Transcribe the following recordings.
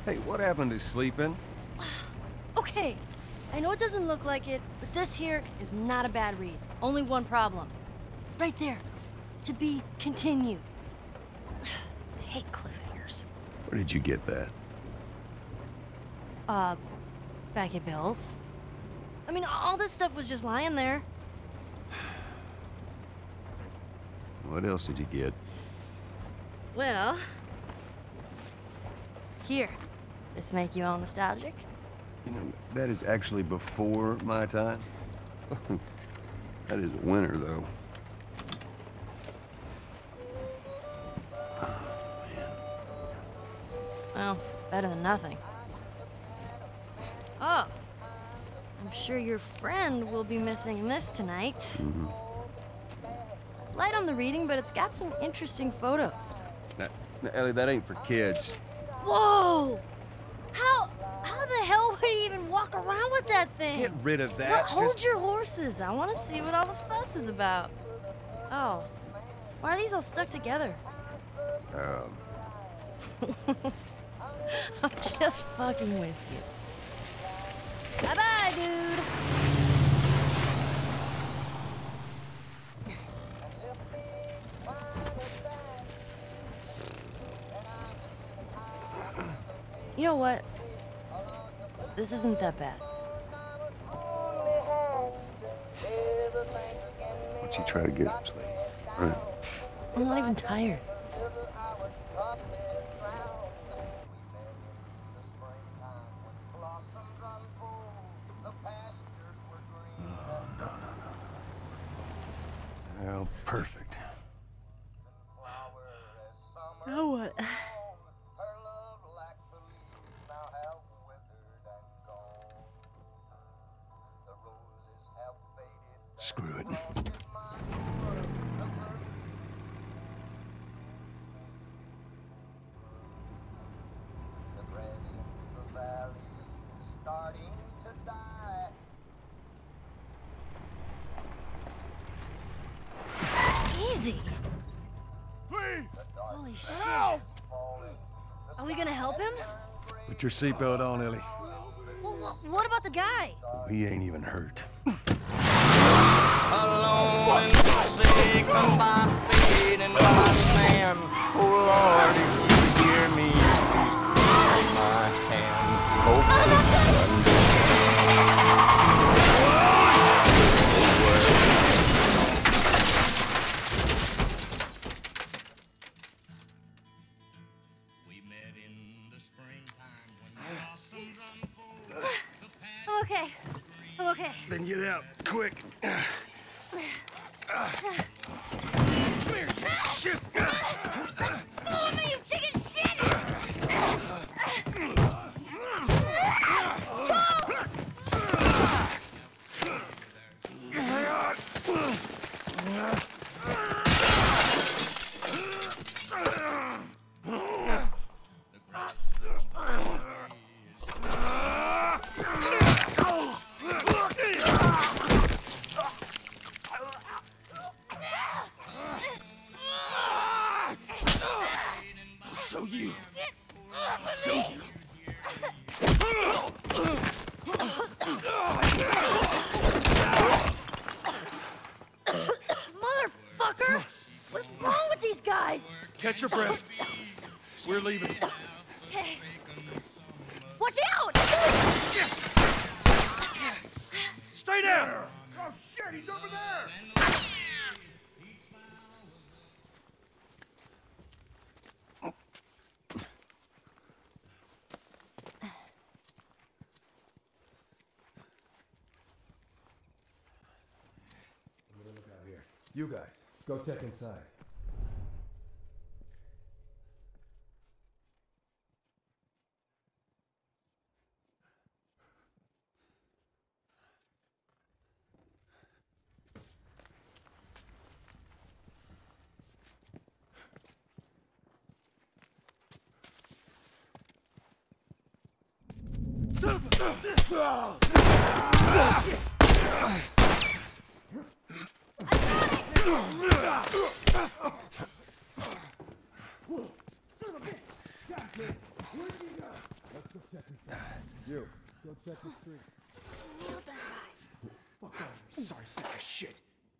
Hey, what happened to sleeping? Okay, I know it doesn't look like it, but this here is not a bad read. Only one problem. Right there. To be continued. I hate cliffhangers. Where did you get that? Back at Bill's. I mean, all this stuff was just lying there. What else did you get? Well... Here. This make you all nostalgic? You know, that is actually before my time. That is a winner, though. Oh, man. Well, better than nothing. Oh. I'm sure your friend will be missing this tonight. Mm-hmm. It's light on the reading, but it's got some interesting photos. Now, Ellie, that ain't for kids. Whoa! How the hell would he even walk around with that thing? Get rid of that. Well, hold your horses. I want to see what all the fuss is about. Oh. Why are these all stuck together? I'm just fucking with you. Bye-bye, dude. You know what? This isn't that bad. Why don't you try to get some sleep? Right. I'm not even tired. Oh, perfect. Now what? Screw it. Easy. Please! Holy shit. Help! Are we gonna help him? Put your seatbelt on, Ellie. Well, what about the guy? He ain't even hurt. Alone and forsaken by fate and by man. Oh Lord, if you hear me, please take my hand. Hope we met in the springtime when blossoms unfold. I'm okay. I'm okay. Then get out, quick. Shit! Go with me, you chicken shit! Show you. Get off of me! Motherfucker! What's wrong with these guys? Catch your breath. We're leaving. Okay. Watch out! Stay down! Oh shit, he's over there! You guys, go check inside. You, go check the street. Nailed that guy. Fuck off, you sorry sack of shit.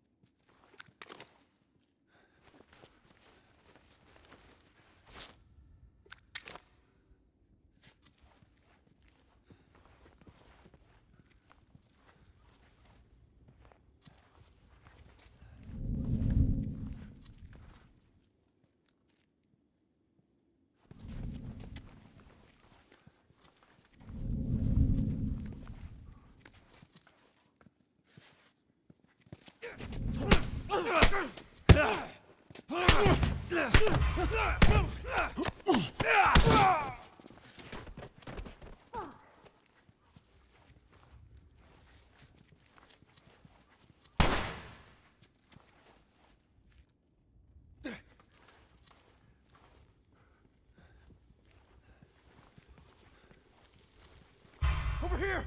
Over here!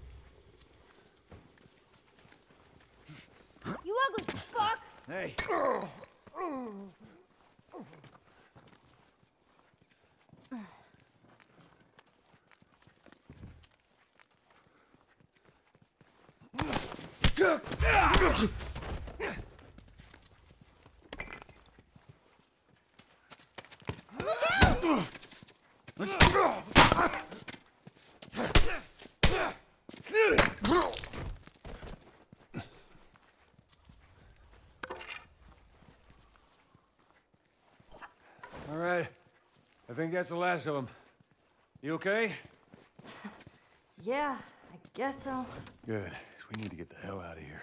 You ugly fuck! Hey. All right. I think that's the last of them. You okay? Yeah, I guess so. Good. 'Cause we need to get the hell out of here.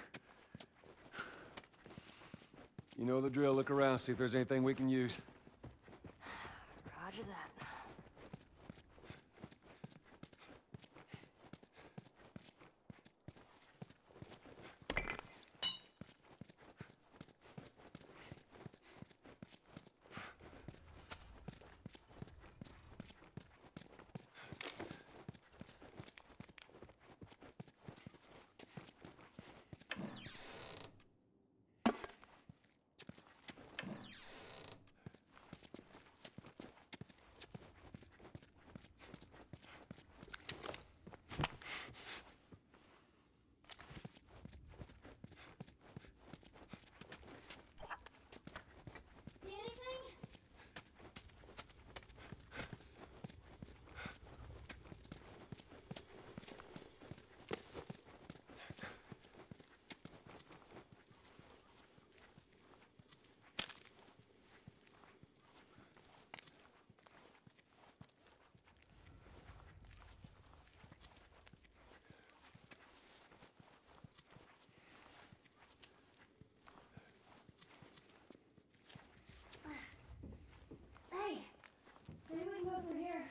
You know the drill. Look around, see if there's anything we can use. Roger that. Hey, maybe we can go through here.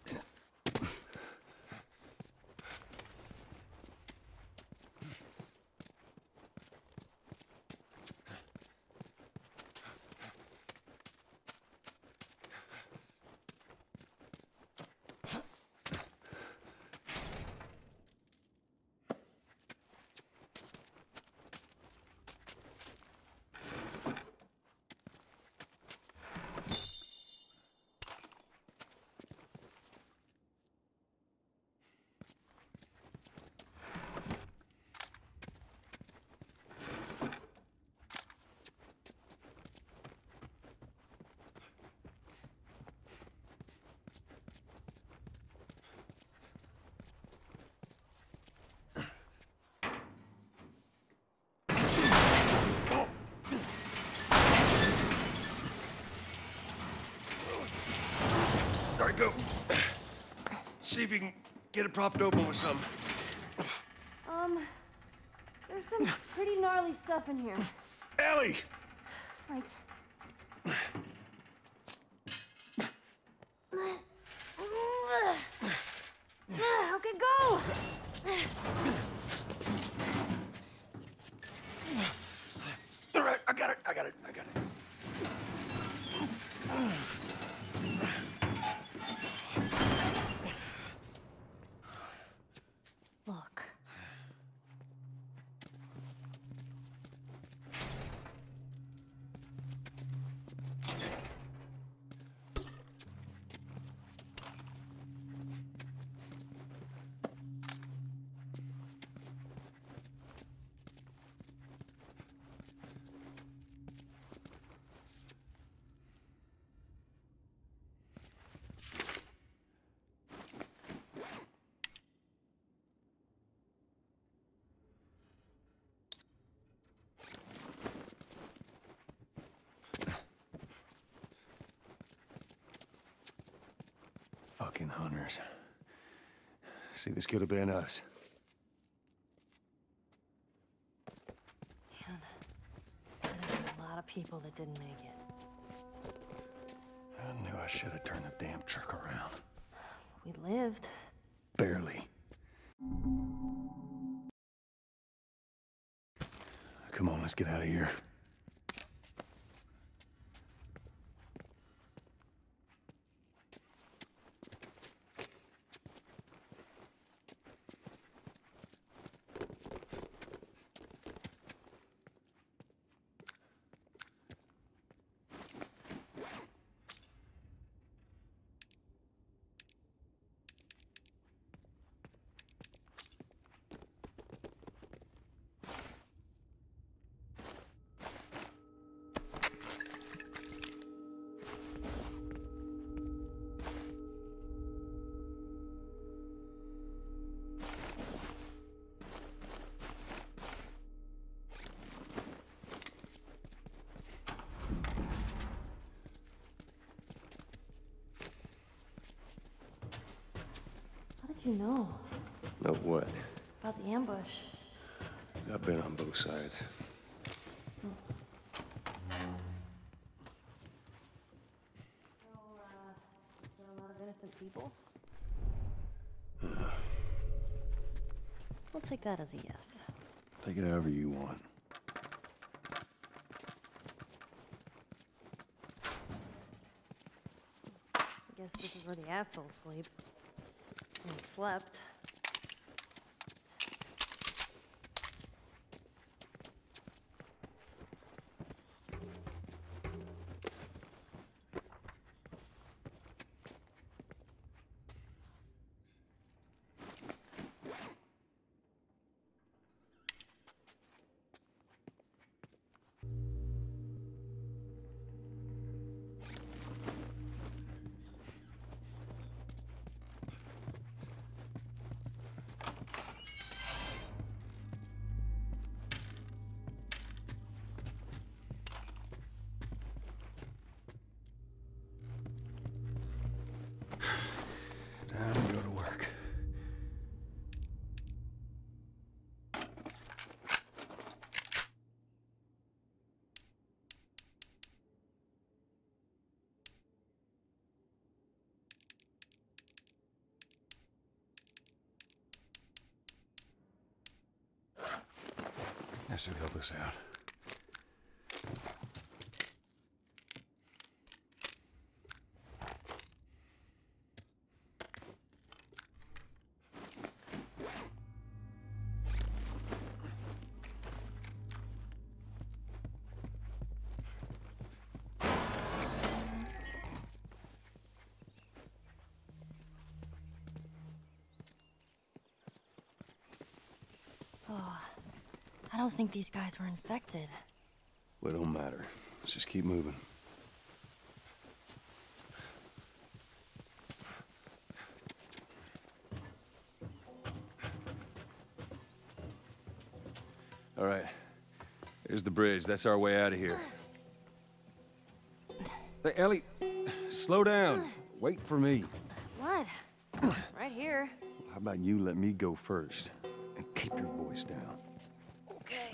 All right, go. See if you can get it propped open with something. There's some pretty gnarly stuff in here. Ellie! Right. Okay, go! All right, I got it. Look. Fucking hunters. See, this could have been us. Man, there's a lot of people that didn't make it. I knew I should have turned the damn truck around. We lived. Barely. Come on, let's get out of here. How did you know? Know what? About the ambush. I've been on both sides. Is there a lot of innocent people? We'll take that as a yes. Take it however you want. I guess this is where the assholes sleep. And slept. Time to go to work. That should help us out. Oh, I don't think these guys were infected. Well, it don't matter. Let's just keep moving. All right. Here's the bridge. That's our way out of here. Hey, Ellie, slow down. Wait for me. What? Right here. How about you let me go first and keep your voice down? Okay.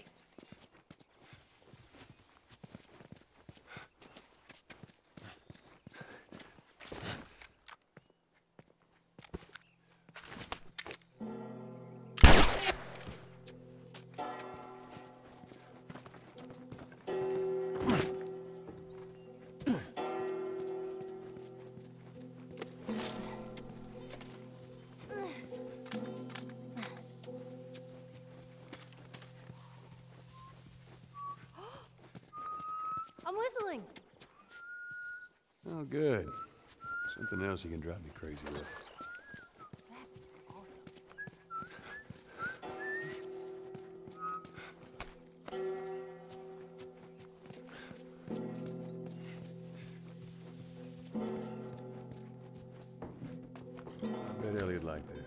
I'm whistling. Oh, good. Something else you can drive me crazy with. That's awesome. I bet Ellie'd like this.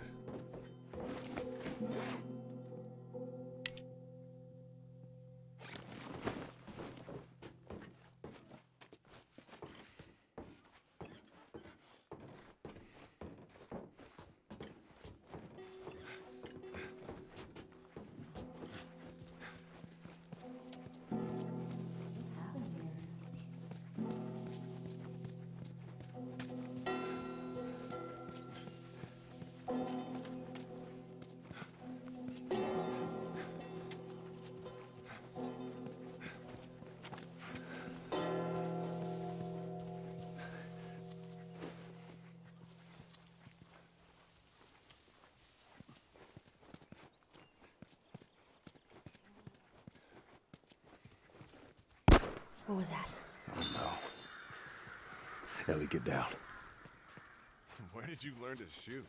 What was that? Oh no. Ellie, get down. Where did you learn to shoot?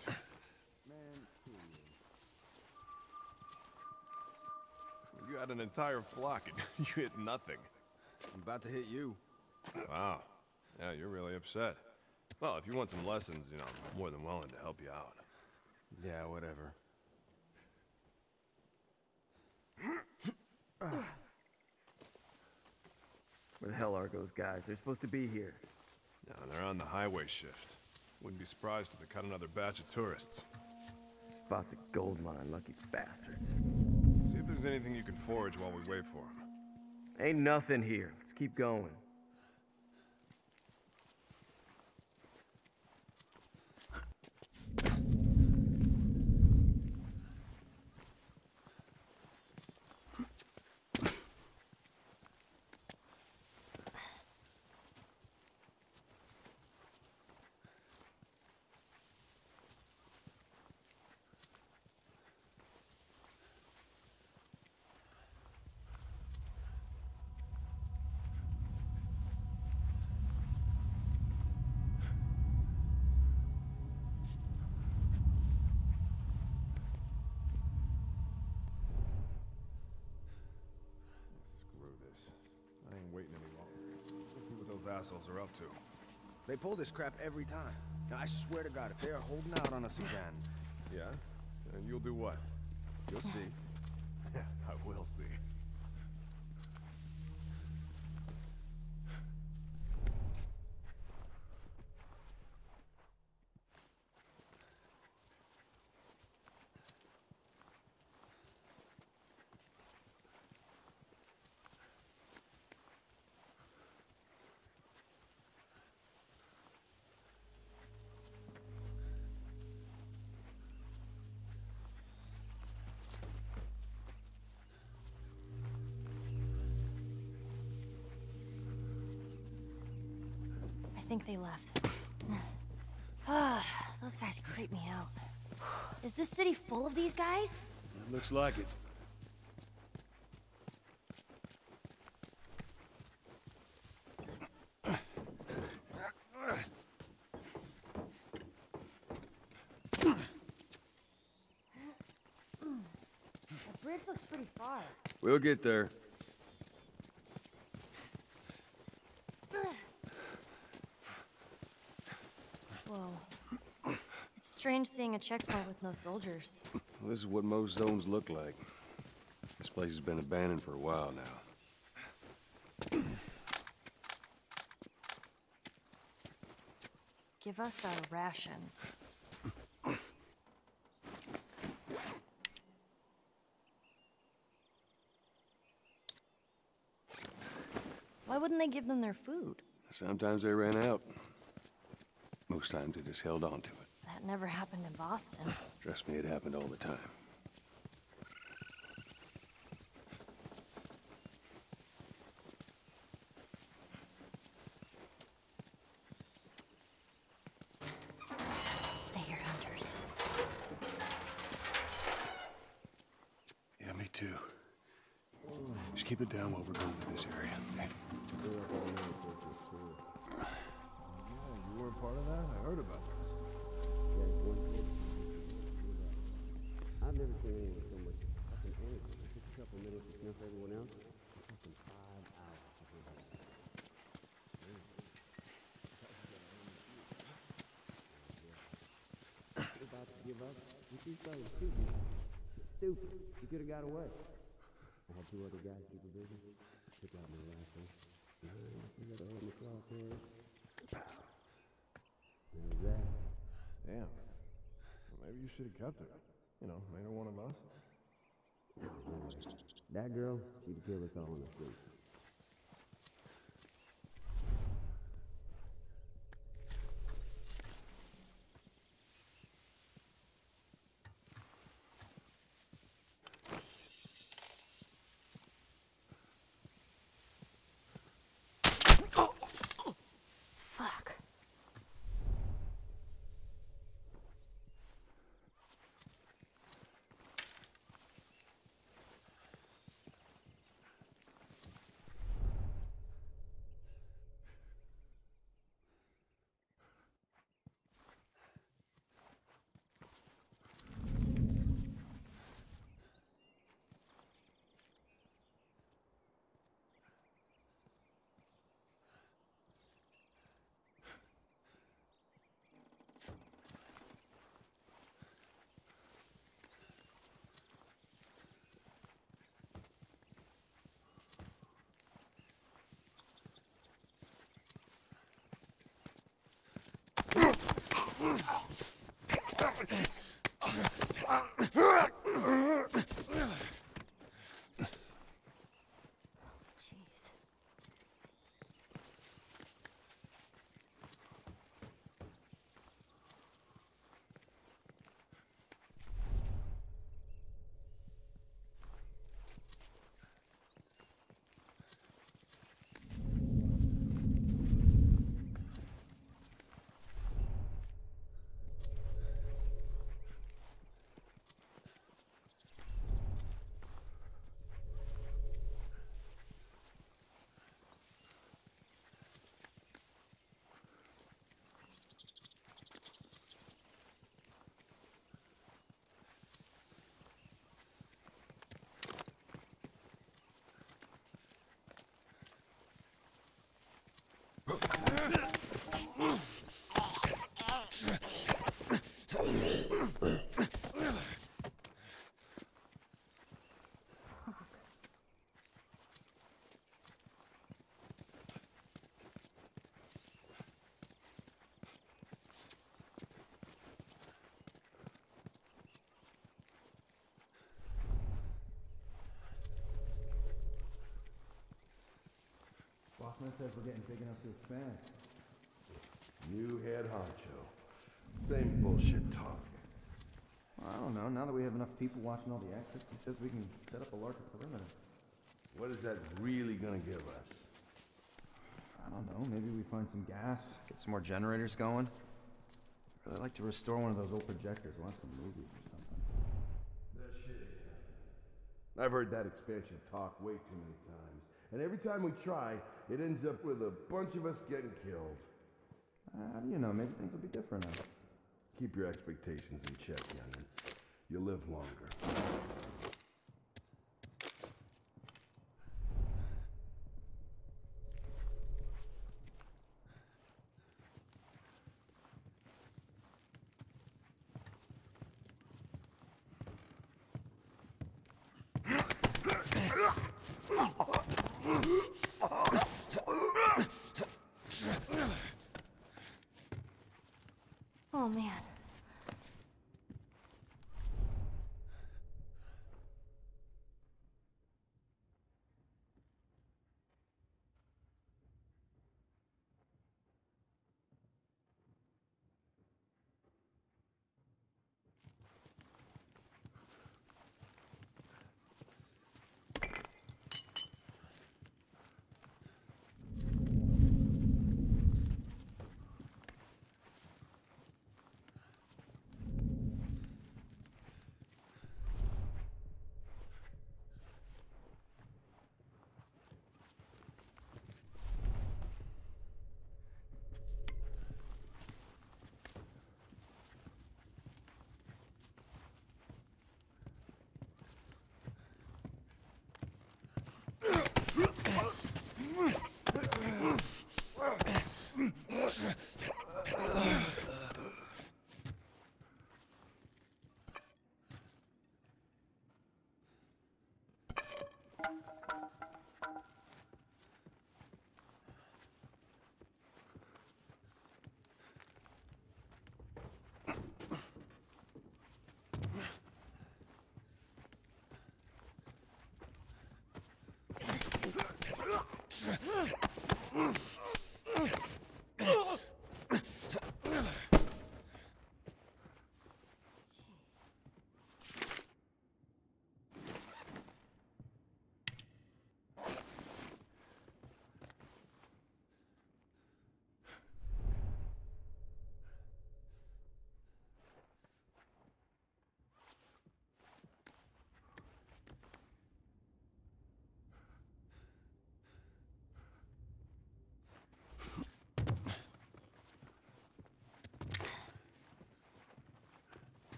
You had an entire flock and you hit nothing. I'm about to hit you. Wow. Yeah, you're really upset. Well, if you want some lessons, you know, I'm more than willing to help you out. Yeah, whatever. Where the hell are those guys? They're supposed to be here. No, they're on the highway shift. Wouldn't be surprised if they cut another batch of tourists. Spot's a gold mine, lucky bastards. See if there's anything you can forage while we wait for them. Ain't nothing here. Let's keep going. Screw this. I ain't waiting any longer. Let's see what those assholes are up to. They pull this crap every time. Now, I swear to God, if they are holding out on us again... Yeah? And you'll do what? You'll see. Yeah, I will see. I think they left. Ah, those guys creep me out. Is this city full of these guys? It looks like it. The bridge looks pretty far. We'll get there. Whoa. It's strange seeing a checkpoint with no soldiers. Well, this is what most zones look like. This place has been abandoned for a while now. Give us our rations. Why wouldn't they give them their food? Sometimes they ran out. Most times they just held on to it. That never happened in Boston. Trust me, it happened all the time. I hear hunters. Yeah, me too. Just keep it down while we're going through this area, okay? You weren't part of that? I heard about this. I've never seen anyone so much fucking energy. It took a couple minutes to snuff everyone else. It took them 5 hours to do that. You're about to give up. You see something stupid. Stupid. You could have got away. I had 2 other guys keep a busy. Took out my rifle. You got to hold my crosshairs. There's that. Damn. Well, maybe you should have kept her. You know, made her one of us. That girl, she'd kill us all in the street. Jeez. Bossman says we're getting big enough to expand. New head honcho. Same bullshit talk. Well, I don't know. Now that we have enough people watching all the exits, he says we can set up a larger perimeter. What is that really gonna give us? I don't know. Maybe we find some gas, get some more generators going. I'd really like to restore one of those old projectors. Watch some movies or something. That shit ain't happening. I've heard that expansion talk way too many times. And every time we try, it ends up with a bunch of us getting killed. How do you know? Maybe things will be different now. Keep your expectations in check, young'un. You'll live longer. Oh, man.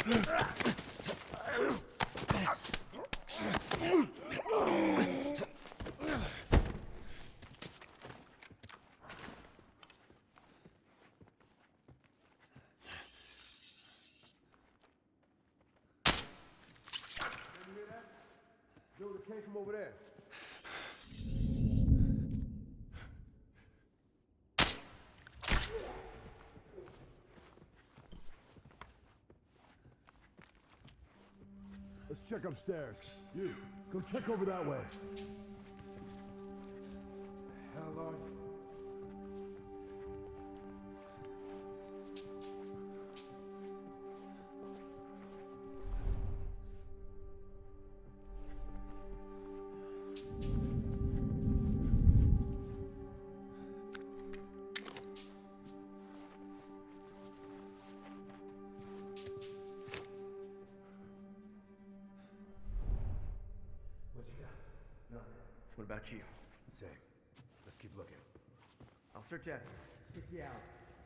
Dude, it came from over there. Let's check upstairs. You, go check over that way. Hell are you? What about you? Same. Let's keep looking. I'll search after you. 50 hours.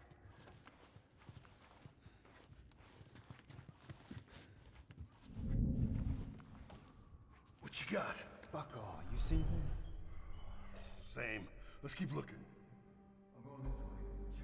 What you got? Fuck all. You see him? Same. Let's keep looking. I'm going this way.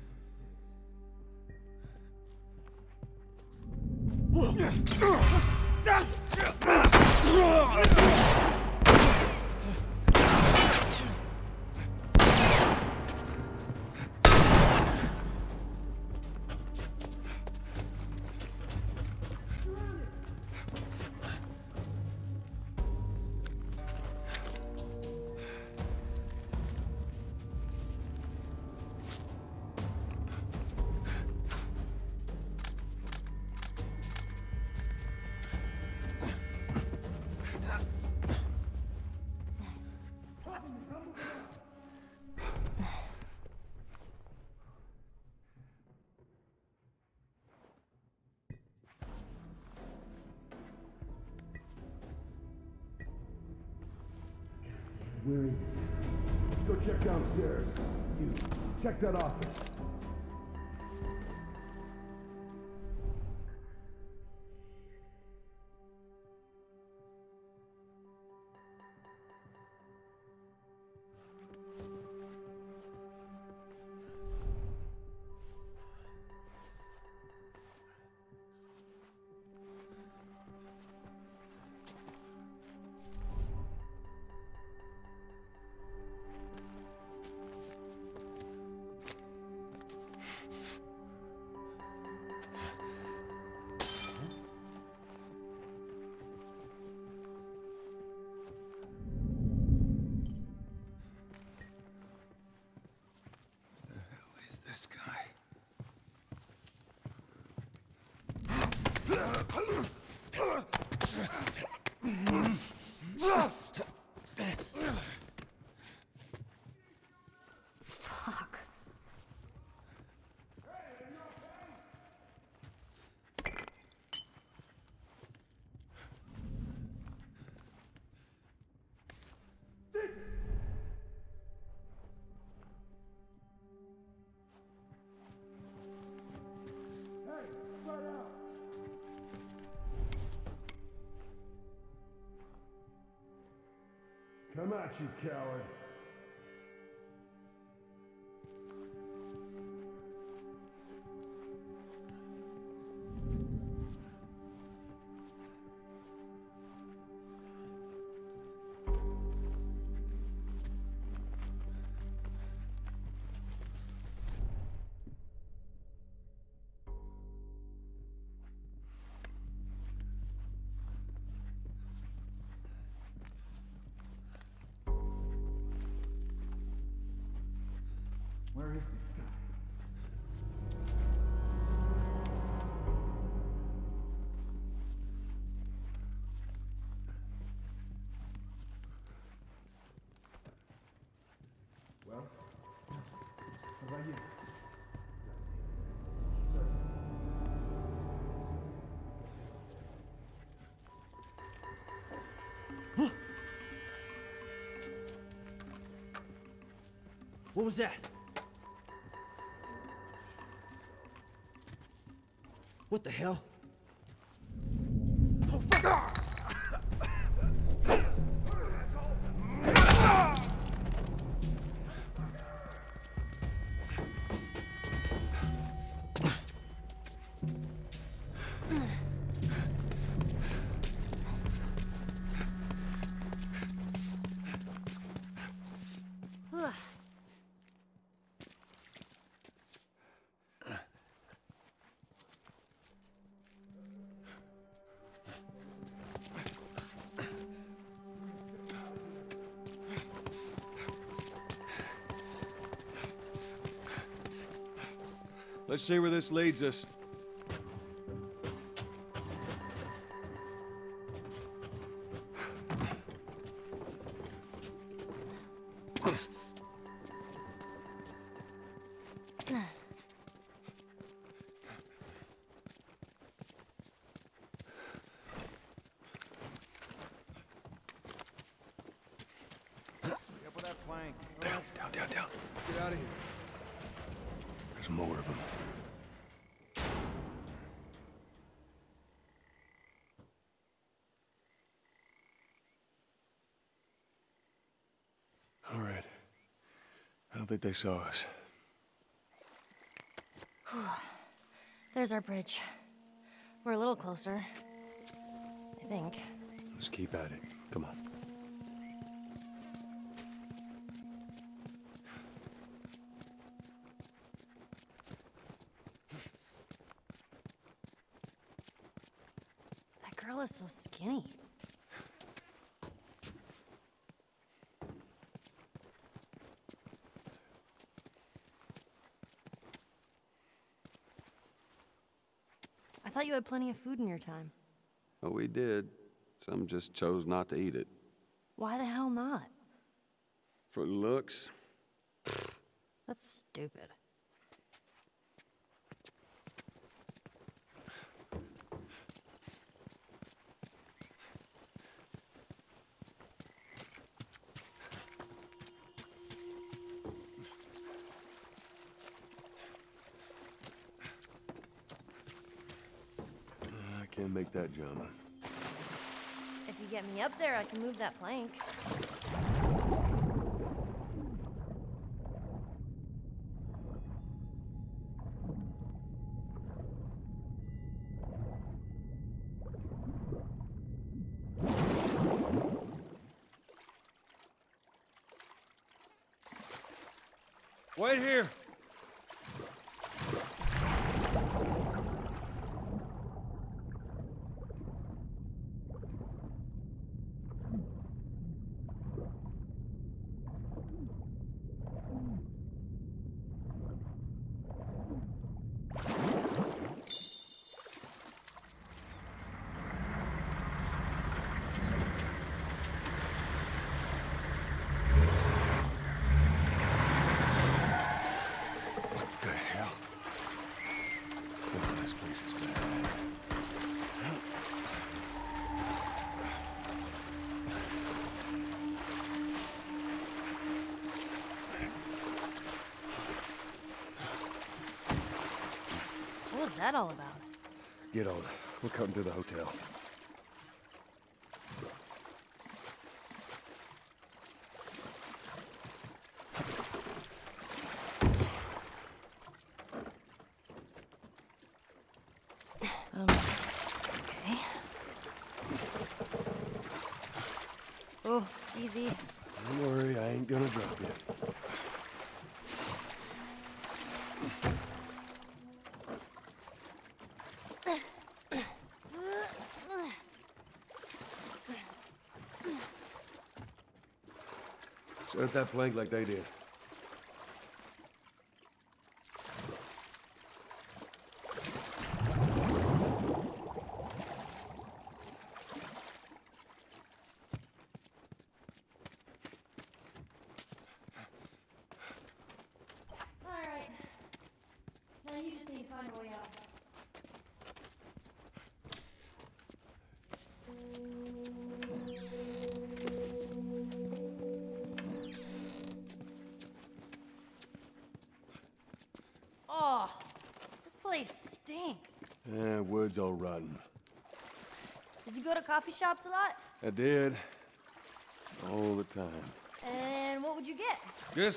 Where is this? Let's go check downstairs. You, check that office. This guy. Fuck. Come at you, coward. Where is this guy? Well, how about you? What was that? What the hell? fuck! Let's see where this leads us. Down. Get out of here. There's more of them. All right. I don't think they saw us. There's our bridge. We're a little closer. I think. Let's keep at it. Come on. That girl is so skinny. I thought you had plenty of food in your time. Oh, we did. Some just chose not to eat it. Why the hell not? For looks. That's stupid. I can't make that jump. If you get me up there, I can move that plank. Wait here. What was that all about? Get on. We're cutting to the hotel. Okay. Oh, easy. Don't worry, I ain't gonna drop you. Set up that plank like they did. Alright. Now you just need to find a way out. Oh, this place stinks. Wood's all rotten. Did you go to coffee shops a lot? I did. All the time. And what would you get? Just...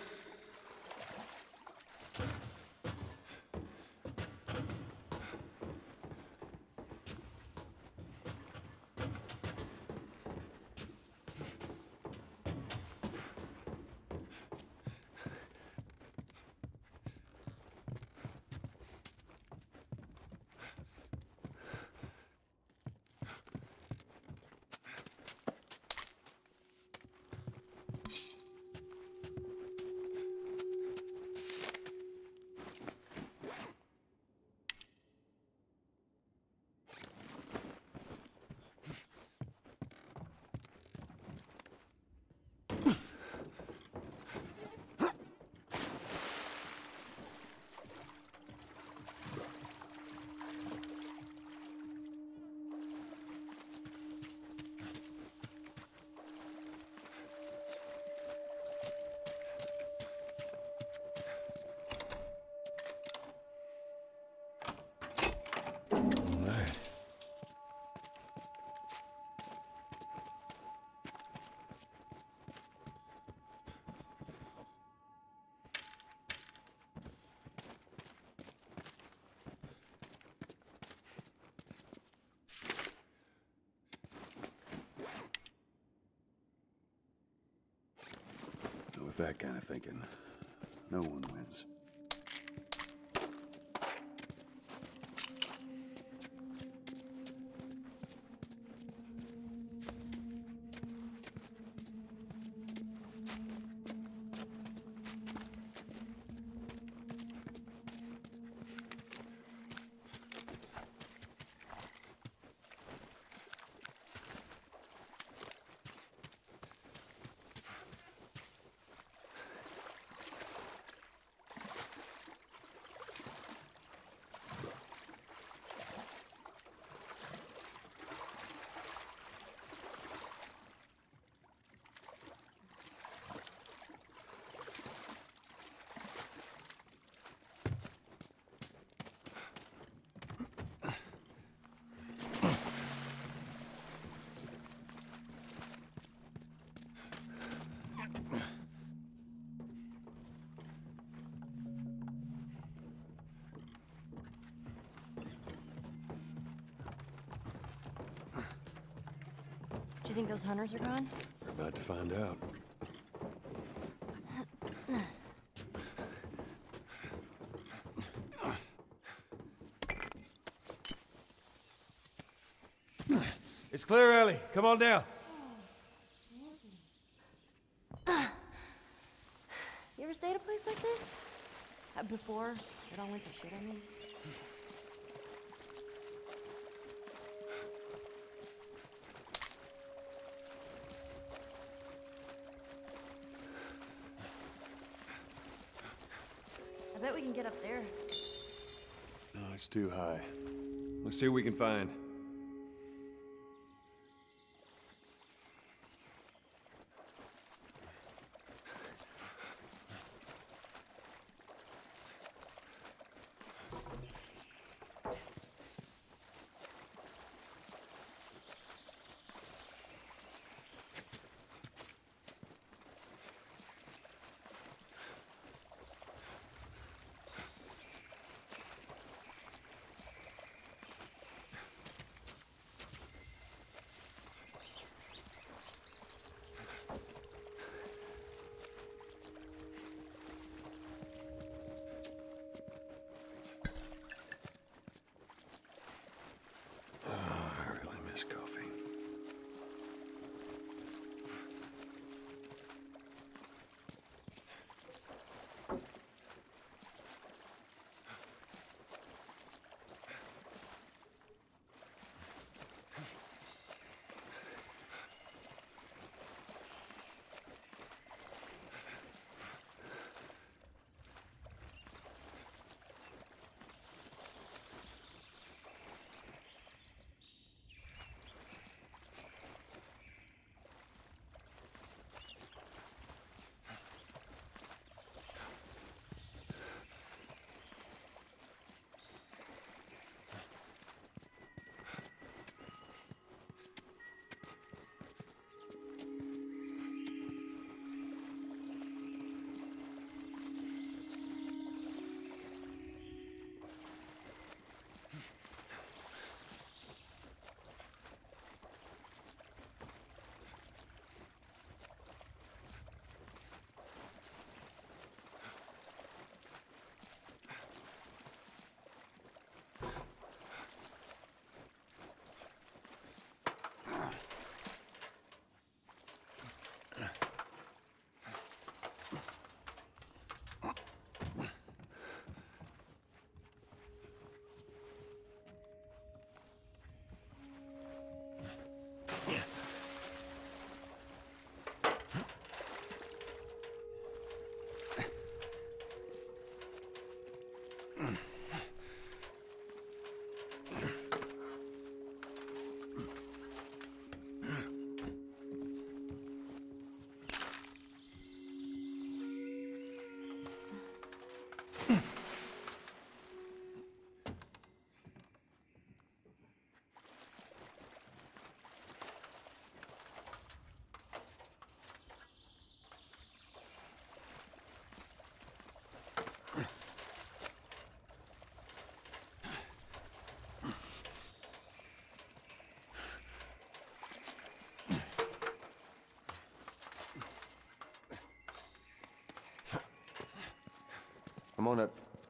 With that kind of thinking, no one wins. Do you think those hunters are gone? We're about to find out. It's clear, Ellie. Come on down. You ever stay at a place like this? Before it all went to shit, I mean? I bet we can get up there. No, it's too high. Let's see what we can find. Come on up.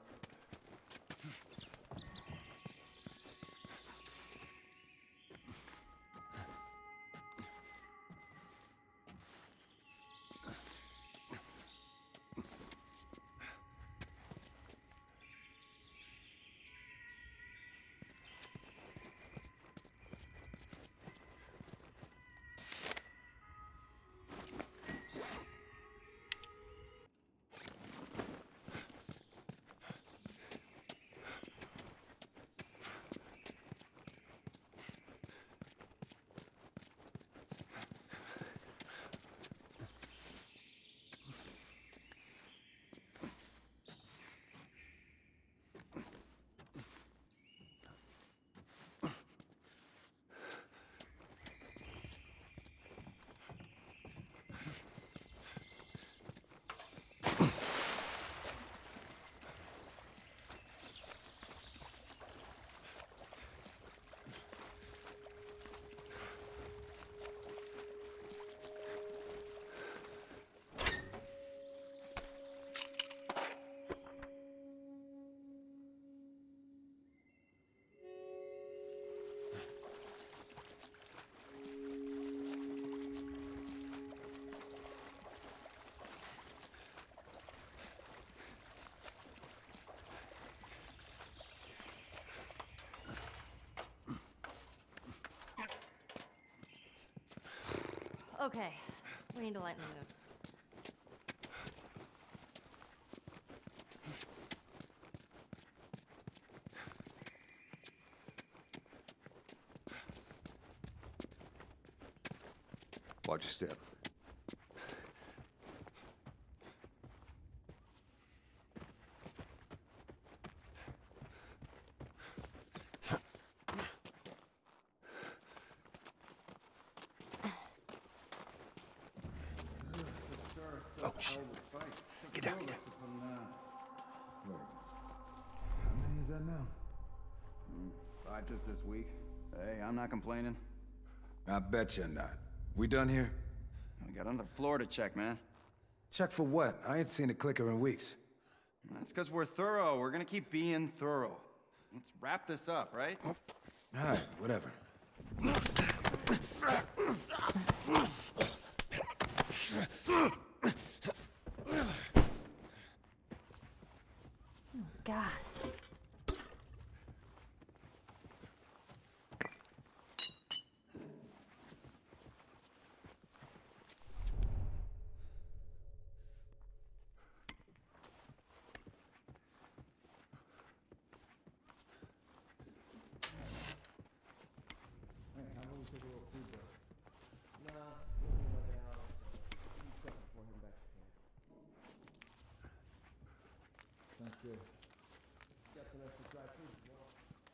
Okay, we need to lighten the mood. Watch your step. Oh, shit. Get down, get down. How many is that now? 5 just this week. Hey, I'm not complaining. I bet you're not. We done here? We got another floor to check, man. Check for what? I ain't seen a clicker in weeks. That's because we're thorough. We're gonna keep being thorough. Let's wrap this up, right? All right, whatever. Oh, God. Sounds good. Got some extra dry food as well.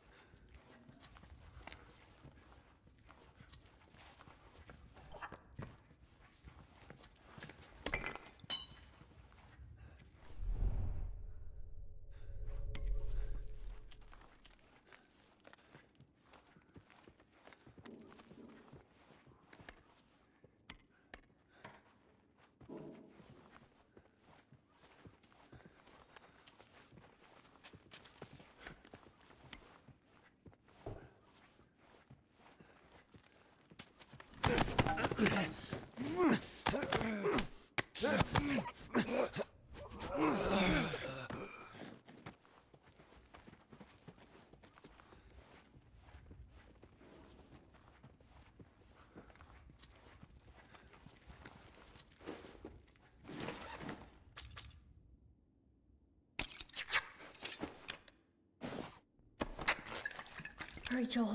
Hurry, Joel.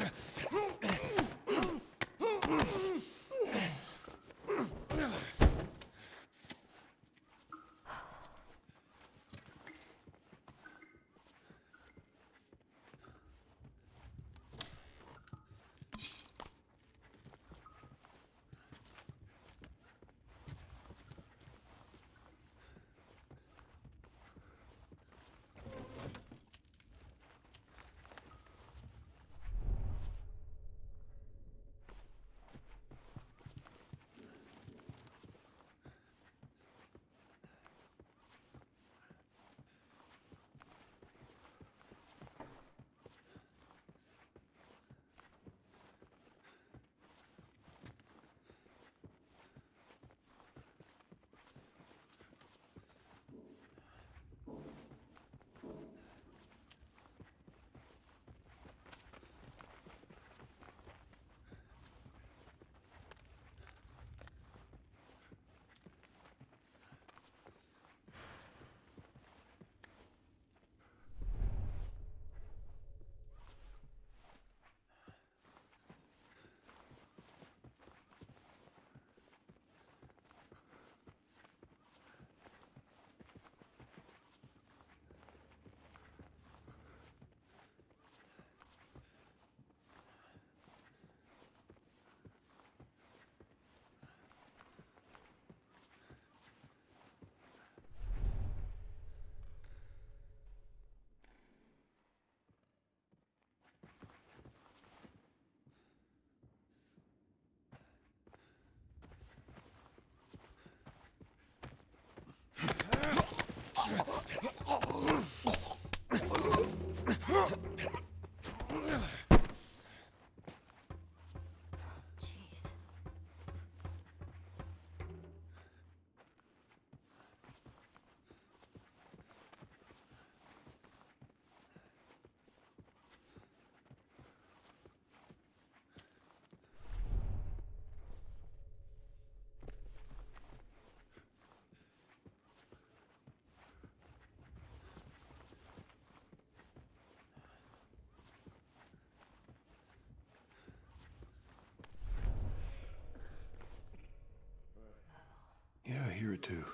Yeah, I hear it too.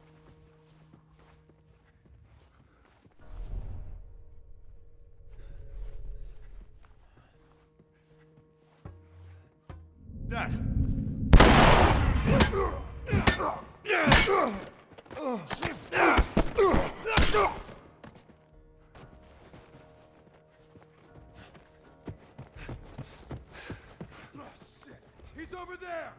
Dad! He's over there!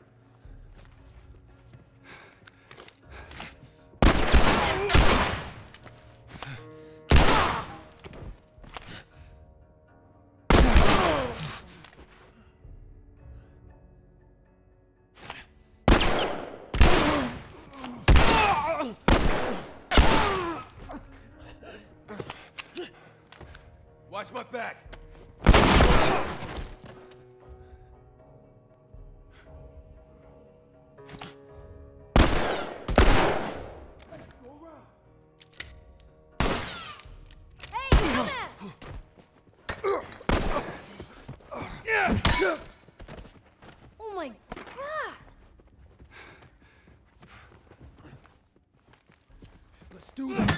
Watch my back! Oh my God! Let's do this!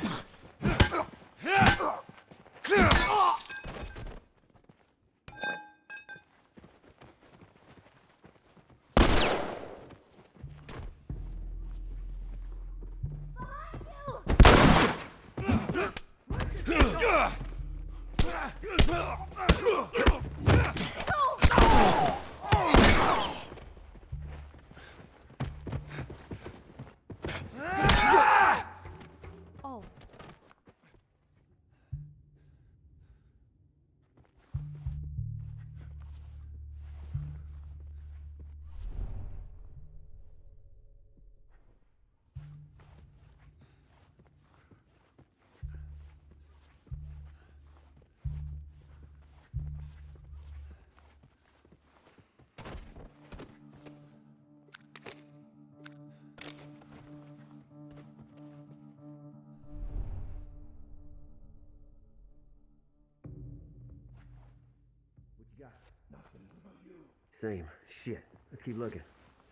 Same. Shit. Let's keep looking.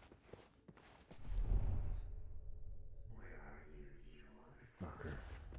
Where are you, you motherfucker?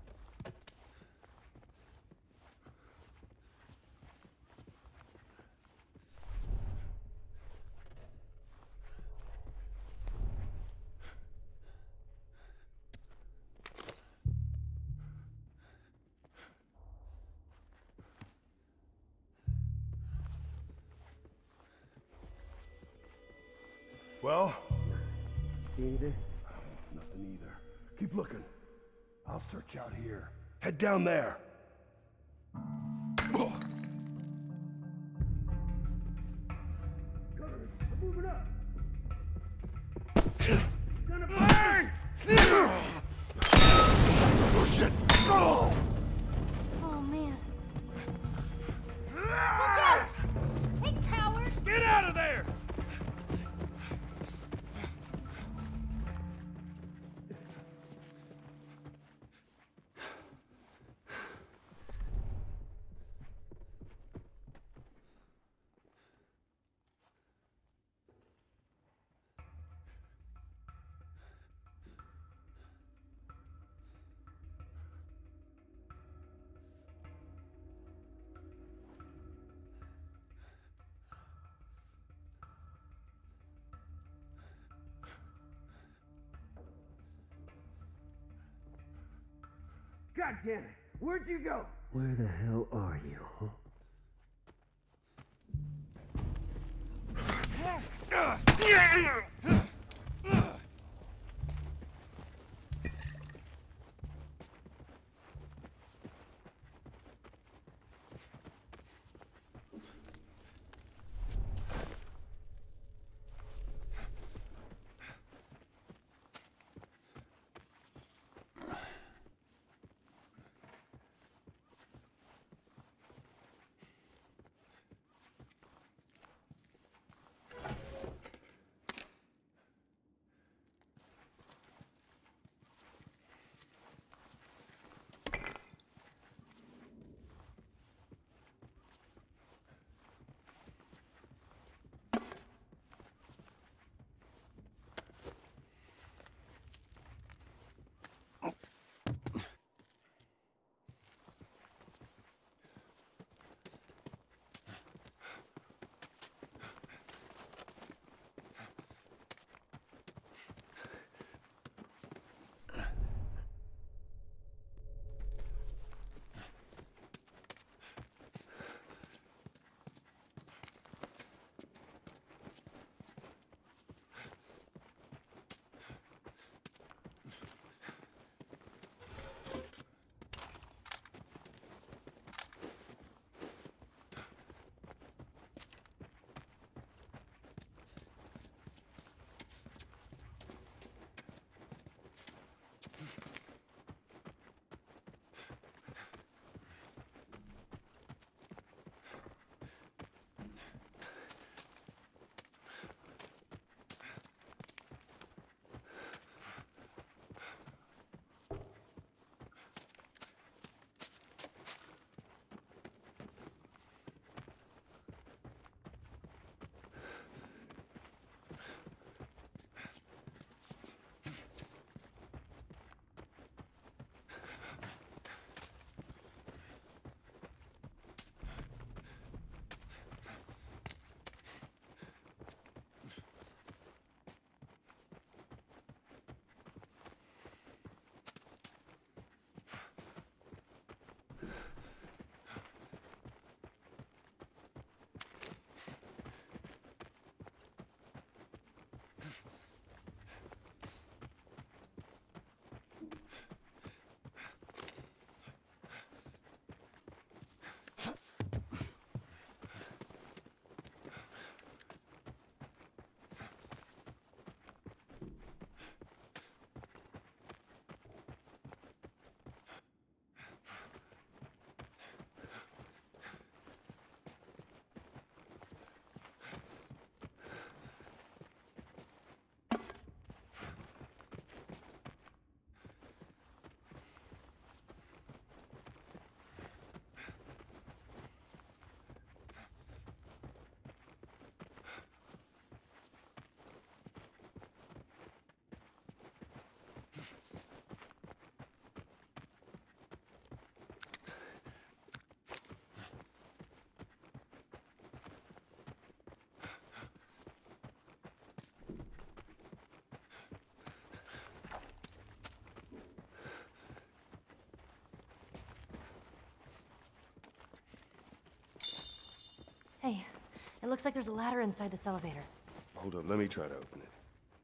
Well? See anything? Nothing either. Keep looking. I'll search out here. Head down there. Moving up. Gonna burn! Oh shit! Oh! Oh, man. Watch out! Hey, coward! Get out of there! God damn it! Where'd you go? Where the hell are you, huh? looks like there's a ladder inside this elevator. Hold up, let me try to open it.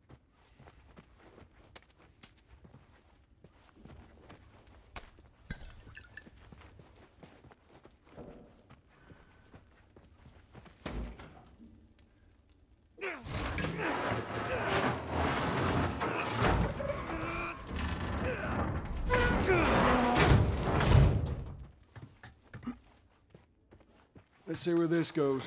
Let's see where this goes.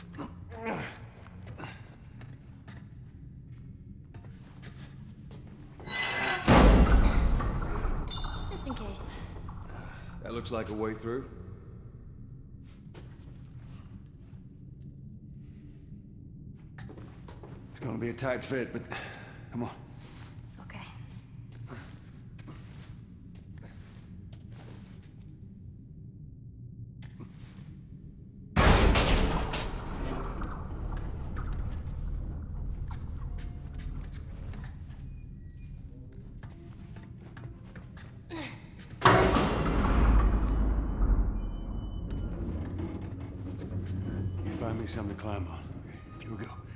Just in case. That looks like a way through. It's gonna be a tight fit, but come on. Okay. You find me something to climb on. Okay, here we go.